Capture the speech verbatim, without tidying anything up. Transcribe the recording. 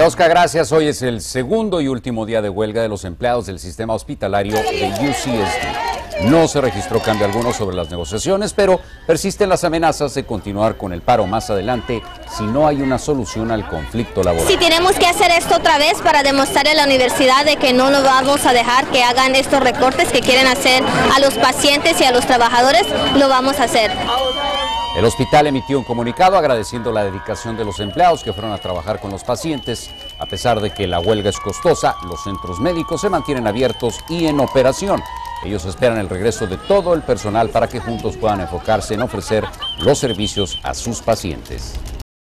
Tosca, gracias. Hoy es el segundo y último día de huelga de los empleados del sistema hospitalario de U C S D. No se registró cambio alguno sobre las negociaciones, pero persisten las amenazas de continuar con el paro más adelante si no hay una solución al conflicto laboral. Si tenemos que hacer esto otra vez para demostrarle a la universidad de que no nos vamos a dejar que hagan estos recortes que quieren hacer a los pacientes y a los trabajadores, lo vamos a hacer. El hospital emitió un comunicado agradeciendo la dedicación de los empleados que fueron a trabajar con los pacientes. A pesar de que la huelga es costosa, los centros médicos se mantienen abiertos y en operación. Ellos esperan el regreso de todo el personal para que juntos puedan enfocarse en ofrecer los servicios a sus pacientes.